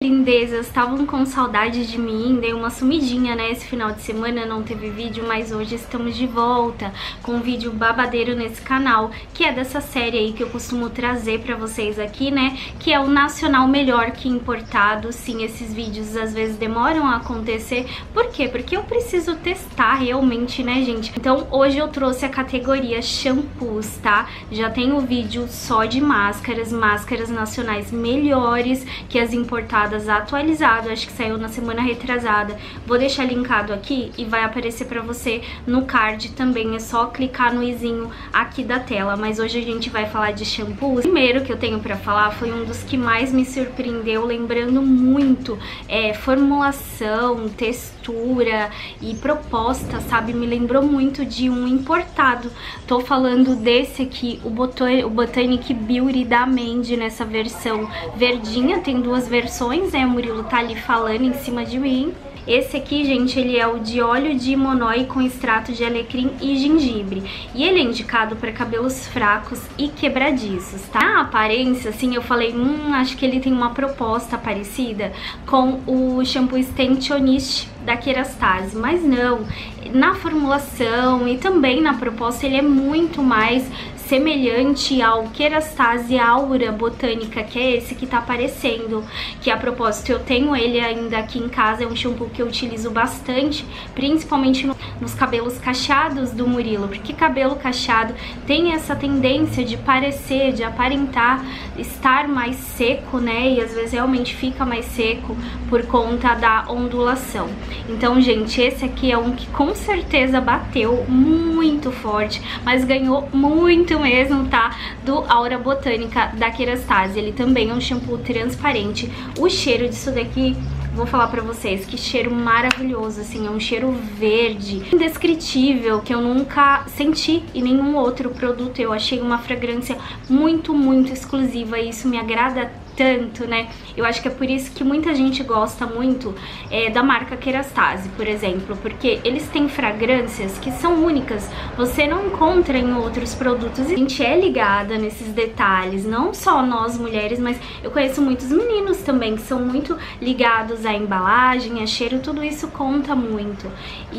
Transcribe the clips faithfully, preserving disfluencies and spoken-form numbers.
lindezas, estavam com saudade de mim, dei uma sumidinha, né, esse final de semana não teve vídeo, mas hoje estamos de volta com um vídeo babadeiro nesse canal, que é dessa série aí que eu costumo trazer pra vocês aqui, né, que é o nacional melhor que importado. Sim, esses vídeos às vezes demoram a acontecer, por quê? Porque eu preciso testar realmente, né, gente? Então hoje eu trouxe a categoria shampoos, tá? Já tem o vídeo só de máscaras, máscaras nacionais melhores que as importadas, atualizado, acho que saiu na semana retrasada. Vou deixar linkado aqui e vai aparecer pra você no card também, é só clicar no izinho aqui da tela. Mas hoje a gente vai falar de shampoos. O primeiro que eu tenho pra falar foi um dos que mais me surpreendeu, lembrando muito é, formulação, textura e proposta, sabe? Me lembrou muito de um importado. Tô falando desse aqui, o, Botan o Botanic Beauty da Mandy, nessa versão verdinha. Tem duas versões, né? O Murilo tá ali falando em cima de mim. Esse aqui, gente, ele é o de óleo de monói com extrato de alecrim e gengibre. E ele é indicado para cabelos fracos e quebradiços, tá? Na aparência, assim, eu falei, hum, acho que ele tem uma proposta parecida com o shampoo Extensionist da Kerastase, mas não. Na formulação e também na proposta, ele é muito mais semelhante ao Kerastase Aura Botânica, que é esse que tá aparecendo, que a propósito eu tenho ele ainda aqui em casa, é um shampoo que eu utilizo bastante, principalmente no, nos cabelos cacheados do Murilo, porque cabelo cacheado tem essa tendência de parecer, de aparentar estar mais seco, né, e às vezes realmente fica mais seco por conta da ondulação. Então, gente, esse aqui é um que com certeza bateu muito forte, mas ganhou muito mesmo, tá? Do Aura Botânica da Kerastase. Ele também é um shampoo transparente. O cheiro disso daqui, vou falar pra vocês, que cheiro maravilhoso, assim, é um cheiro verde, indescritível, que eu nunca senti em nenhum outro produto. Eu achei uma fragrância muito, muito exclusiva e isso me agrada tanto, né? Eu acho que é por isso que muita gente gosta muito é, da marca Kerastase, por exemplo, porque eles têm fragrâncias que são únicas, você não encontra em outros produtos. E a gente é ligada nesses detalhes, não só nós mulheres, mas eu conheço muitos meninos também que são muito ligados à embalagem, a cheiro, tudo isso conta muito.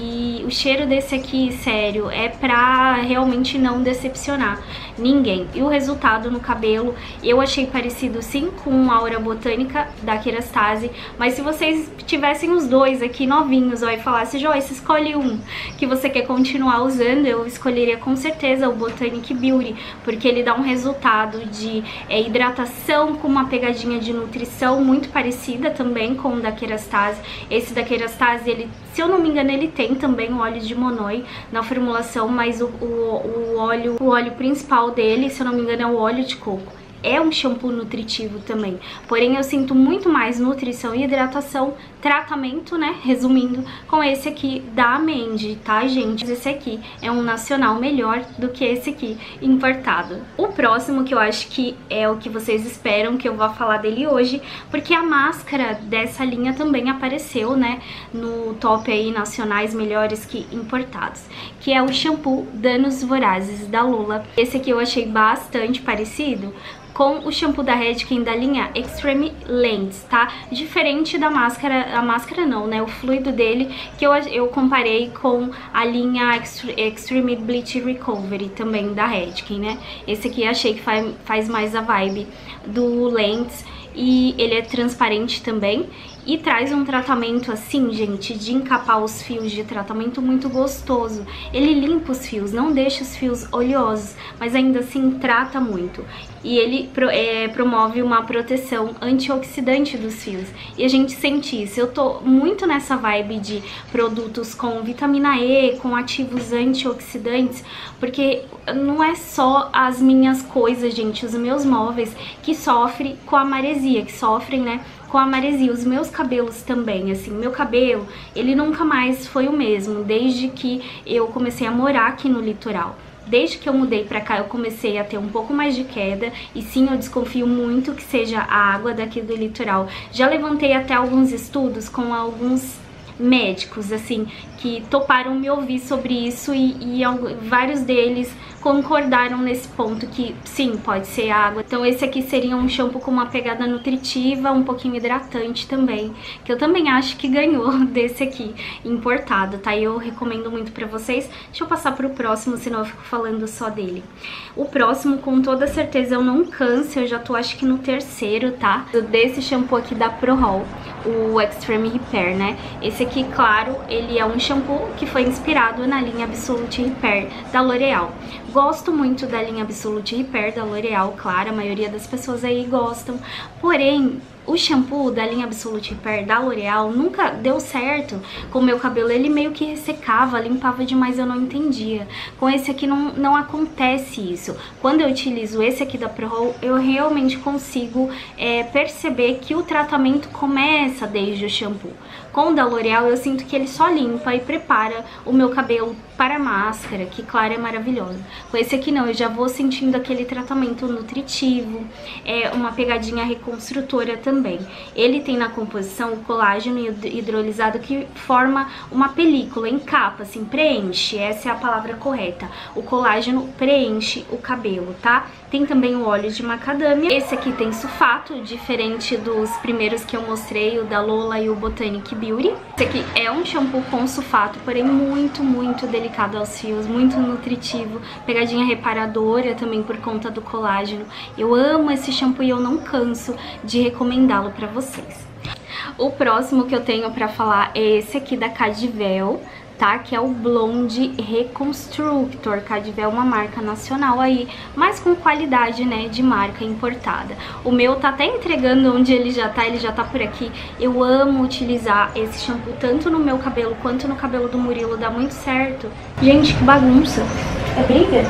E o cheiro desse aqui, sério, é pra realmente não decepcionar ninguém. E o resultado no cabelo, eu achei parecido sim com com Aura Botânica da Kerastase, mas se vocês tivessem os dois aqui novinhos, ó, e falasse, Joyce, escolhe um que você quer continuar usando, eu escolheria com certeza o Botanic Beauty, porque ele dá um resultado de é, hidratação com uma pegadinha de nutrição muito parecida também com o da Kerastase. Esse da Kerastase, ele, se eu não me engano, ele tem também o óleo de monói na formulação, mas o, o, o, óleo, o óleo principal dele, se eu não me engano, é o óleo de coco. É um shampoo nutritivo também, porém eu sinto muito mais nutrição e hidratação, tratamento, né, resumindo, com esse aqui da Mandy, tá, gente? Esse aqui é um nacional melhor do que esse aqui importado. O próximo, que eu acho que é o que vocês esperam que eu vá falar dele hoje, porque a máscara dessa linha também apareceu, né, no top aí nacionais melhores que importados, que é o shampoo Danos Vorazes da Lula. Esse aqui eu achei bastante parecido com o shampoo da Redken da linha Extreme Lens, tá? Diferente da máscara, a máscara não, né? O fluido dele, que eu, eu comparei com a linha Extreme Bleach Recovery, também da Redken, né? Esse aqui eu achei que faz, faz mais a vibe do Lens, e ele é transparente também. E traz um tratamento assim, gente, de encapar os fios, de tratamento muito gostoso. Ele limpa os fios, não deixa os fios oleosos, mas ainda assim trata muito. E ele pro, é, promove uma proteção antioxidante dos fios. E a gente sente isso. Eu tô muito nessa vibe de produtos com vitamina E, com ativos antioxidantes, porque não é só as minhas coisas, gente, os meus móveis que sofrem com a maresia, que sofrem, né, com a maresia. Os meus cabelos também, assim, meu cabelo, ele nunca mais foi o mesmo, desde que eu comecei a morar aqui no litoral. Desde que eu mudei pra cá, eu comecei a ter um pouco mais de queda, e sim, eu desconfio muito que seja a água daqui do litoral. Já levantei até alguns estudos com alguns médicos, assim, que toparam me ouvir sobre isso e, e vários deles concordaram nesse ponto que sim, pode ser água. Então esse aqui seria um shampoo com uma pegada nutritiva, um pouquinho hidratante também, que eu também acho que ganhou desse aqui importado, tá? E eu recomendo muito pra vocês. Deixa eu passar pro próximo, senão eu fico falando só dele. O próximo, com toda certeza, eu não canso, eu já tô acho que no terceiro, tá? Desse shampoo aqui da ProHall, o Extreme Repair, né? Esse aqui, claro, ele é um shampoo que foi inspirado na linha Absolute Repair da L'Oréal. Gosto muito da linha Absolute Repair da L'Oréal, claro, a maioria das pessoas aí gostam, porém o shampoo da linha Absolute Repair da L'Oréal nunca deu certo com o meu cabelo. Ele meio que ressecava, limpava demais, eu não entendia. Com esse aqui não, não acontece isso. Quando eu utilizo esse aqui da ProHall, eu realmente consigo é, perceber que o tratamento começa desde o shampoo. Com o da L'Oréal eu sinto que ele só limpa e prepara o meu cabelo para a máscara, que claro, é maravilhosa. Com esse aqui não, eu já vou sentindo aquele tratamento nutritivo, é uma pegadinha reconstrutora também. Ele tem na composição o colágeno hidrolisado que forma uma película em capa, assim, preenche, essa é a palavra correta. O colágeno preenche o cabelo, tá? Tem também o óleo de macadâmia. Esse aqui tem sulfato, diferente dos primeiros que eu mostrei, o da Lola e o Botanic Beauty. Esse aqui é um shampoo com sulfato, porém muito, muito delicado aos fios, muito nutritivo, pegadinha reparadora também por conta do colágeno. Eu amo esse shampoo e eu não canso de recomendá-lo pra vocês. O próximo que eu tenho pra falar é esse aqui da Cadivel, tá? Que é o Blonde Reconstructor. Cadivel é uma marca nacional aí, mas com qualidade, né, de marca importada. O meu tá até entregando onde ele já tá, ele já tá por aqui. Eu amo utilizar esse shampoo tanto no meu cabelo quanto no cabelo do Murilo, dá muito certo. Gente, que bagunça. É briga?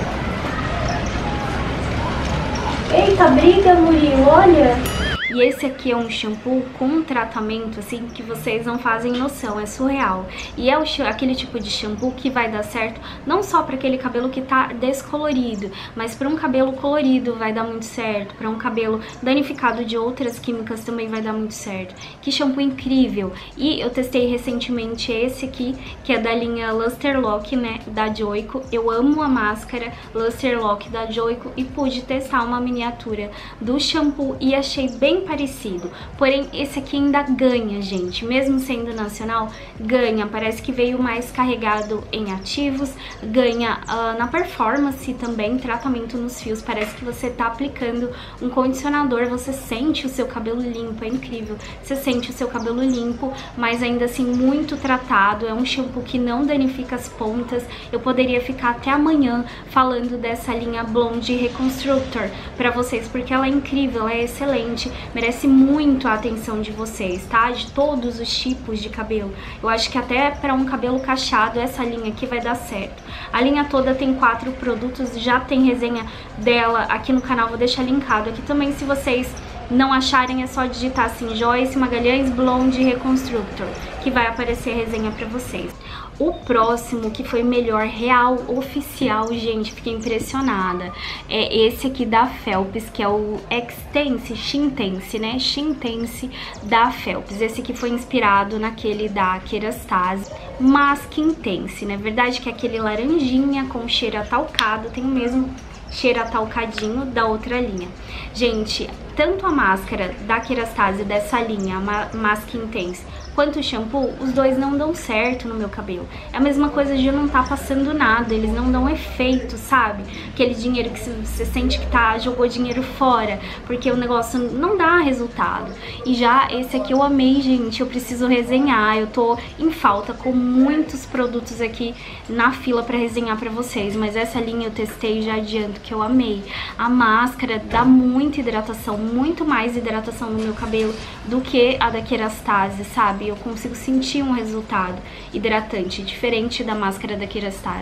Eita, briga, Murilo, olha! E esse aqui é um shampoo com um tratamento, assim, que vocês não fazem noção, é surreal. E é o, aquele tipo de shampoo que vai dar certo não só para aquele cabelo que tá descolorido, mas para um cabelo colorido vai dar muito certo, para um cabelo danificado de outras químicas também vai dar muito certo. Que shampoo incrível! E eu testei recentemente esse aqui, que é da linha Luster Lock, né, da Joico. Eu amo a máscara Luster Lock da Joico e pude testar uma miniatura do shampoo e achei bem parecido, porém esse aqui ainda ganha, gente, mesmo sendo nacional, ganha, parece que veio mais carregado em ativos, ganha uh, na performance também, tratamento nos fios, parece que você tá aplicando um condicionador, você sente o seu cabelo limpo, é incrível, você sente o seu cabelo limpo, mas ainda assim muito tratado, é um shampoo que não danifica as pontas. Eu poderia ficar até amanhã falando dessa linha Blonde Reconstructor pra vocês, porque ela é incrível, ela é excelente, merece muito a atenção de vocês, tá? De todos os tipos de cabelo. Eu acho que até para um cabelo cacheado, essa linha aqui vai dar certo. A linha toda tem quatro produtos, já tem resenha dela aqui no canal, vou deixar linkado aqui também. Se vocês não acharem, é só digitar assim, Joyce Magalhães Blonde Reconstructor, que vai aparecer a resenha pra vocês. O próximo, que foi melhor real, oficial, gente, fiquei impressionada, é esse aqui da Phelps, que é o Extense, Shintense, né? Shintense da Phelps. Esse aqui foi inspirado naquele da Kerastase, Mask Intense, né? Verdade que é aquele laranjinha com cheiro atalcado, tem o mesmo cheiro atalcadinho da outra linha. Gente, tanto a máscara da Kerastase dessa linha, a Mask Intense, quanto o shampoo, os dois não dão certo no meu cabelo. É a mesma coisa de eu não tá passando nada, eles não dão efeito, sabe? Aquele dinheiro que você sente que tá, jogou dinheiro fora, porque o negócio não dá resultado. E já esse aqui eu amei, gente, eu preciso resenhar, eu tô em falta com muitos produtos aqui na fila pra resenhar pra vocês, mas essa linha eu testei e já adianto que eu amei. A máscara dá muita hidratação, muito mais hidratação no meu cabelo do que a da Kerastase, sabe? Eu consigo sentir um resultado hidratante, diferente da máscara da Kerastase.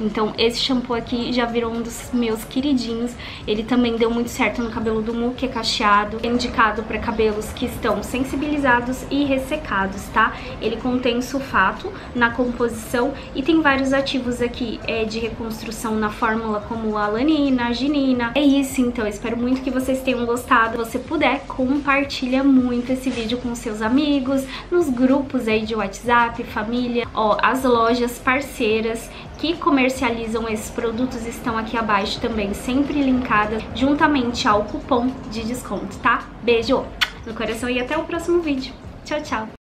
Então esse shampoo aqui já virou um dos meus queridinhos. Ele também deu muito certo no cabelo do Mu, que é cacheado. É indicado para cabelos que estão sensibilizados e ressecados, tá? Ele contém sulfato na composição e tem vários ativos aqui é, de reconstrução na fórmula, como a alanina, a ginina. É isso, então. Espero muito que vocês tenham gostado. Se você puder, compartilha muito esse vídeo com seus amigos, nos grupos aí de WhatsApp, família. Ó, as lojas parceiras que comercializam esses produtos estão aqui abaixo também, sempre linkadas, juntamente ao cupom de desconto, tá? Beijo no coração e até o próximo vídeo. Tchau, tchau!